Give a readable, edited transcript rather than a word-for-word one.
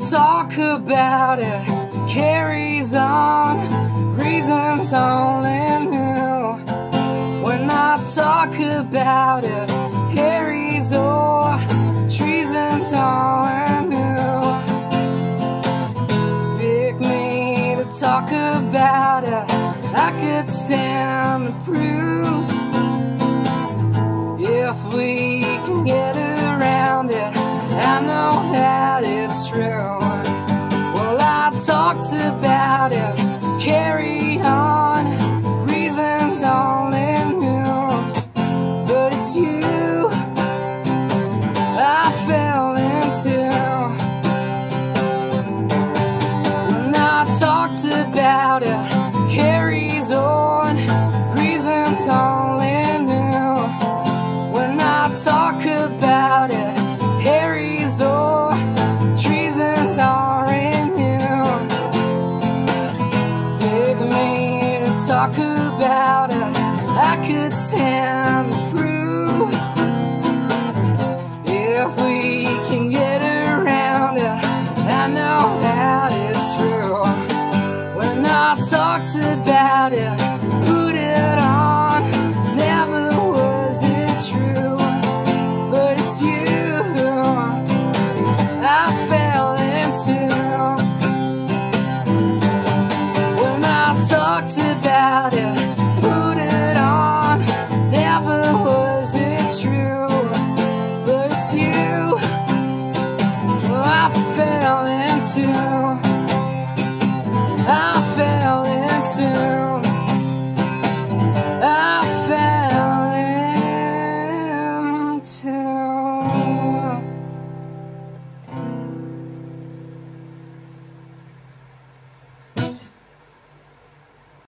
talk about it, carries on, reasons only new. When I talk about it, Harry's or treason's only new. Pick me to talk about it, I could stand to prove. If we can get around it, I know that it's true. Well, I talked about it, carried on, reasons only new. But it's you I fell into. When I talked about it, carries on, reasons only new. When I talk about it, Harry's or treason's already new. Pick me to talk about it, I could stand to prove. If we can get around it, I know that it's true. When I talked about it, put it on, never was it true. But it's you I fell into. When I talked about it, put it on, never was it true. But it's you I fell into.